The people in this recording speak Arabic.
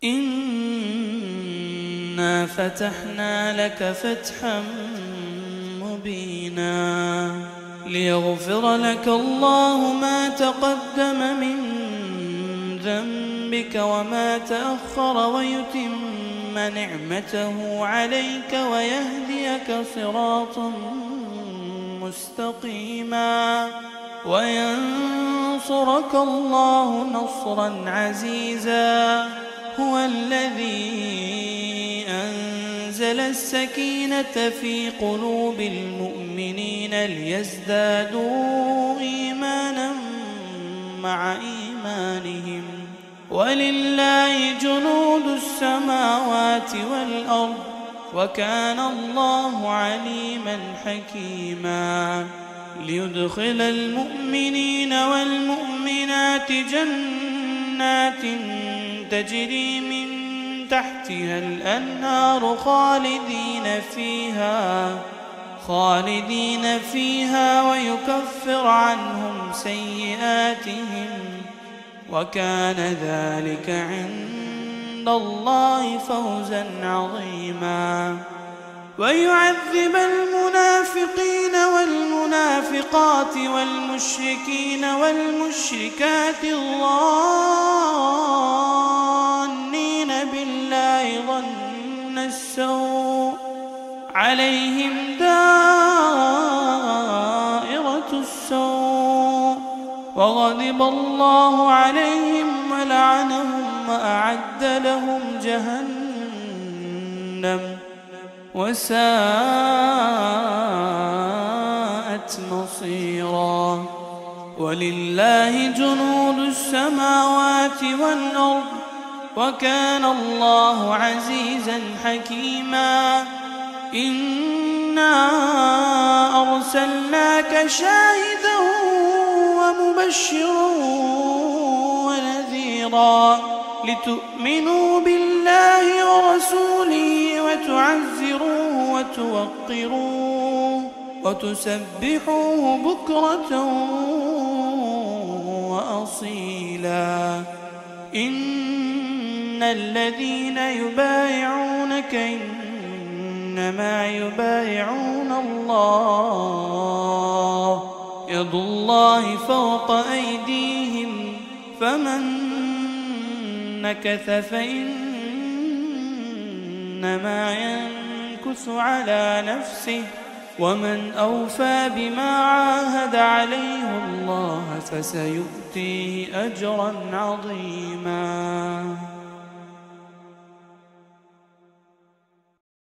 إنا فتحنا لك فتحا مبينا ليغفر لك الله ما تقدم من ذنبك وما تأخر ويتم نعمته عليك ويهديك صراطا مستقيما وينصرك الله نصرا عزيزا. هو الذي أنزل السكينة في قلوب المؤمنين ليزدادوا إيمانا مع إيمانهم ولله جنود السماوات والأرض وكان الله عليما حكيما. ليدخل المؤمنين والمؤمنات جنات تجري من تحتها الأنهار خالدين فيها ويكفر عنهم سيئاتهم وكان ذلك عند الله فوزا عظيما. ويعذب المنافقين والمنافقات والمشركين والمشركات الظانين بالله ظن السوء عليهم دائرة السوء وغضب الله عليهم ولعنهم وأعد لهم جهنم وساءت مصيرا. ولله جنود السماوات والأرض وكان الله عزيزا حكيما. إنا أرسلناك شاهدا ومبشرا ونذيرا لتؤمنوا بالله ورسوله وتعزروه وتوقروه وتسبحوه بكرة وأصيلا. إن الذين يبايعونك إنما يبايعون الله يد الله فوق أيديهم فمن نكث فإنما ينكث على نفسه ومن أوفى بما عاهد عليه الله فسيؤتيه أجرا عظيما.